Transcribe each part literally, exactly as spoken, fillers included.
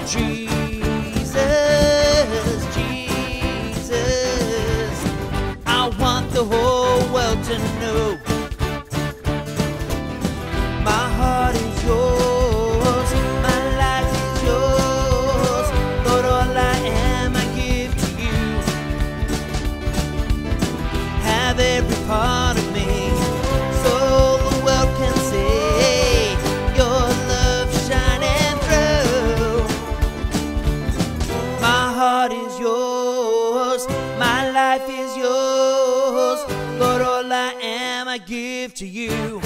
Jesus, Jesus, I want the whole world to know my heart is yours, my life is yours, Lord, all I am I give to you. Have every part of me, so the world can see your love shining through. My heart is yours, my life is yours, Lord, all I am I give to you.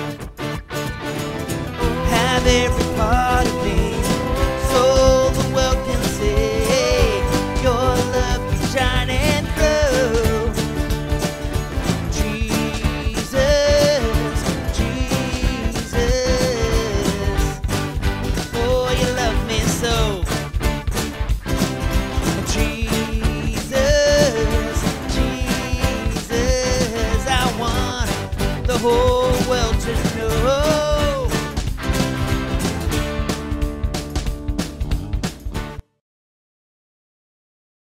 Have every part of me, so the world can see your love shining through. Jesus, Jesus, oh, you love me so. Jesus, Jesus, I want the whole world to know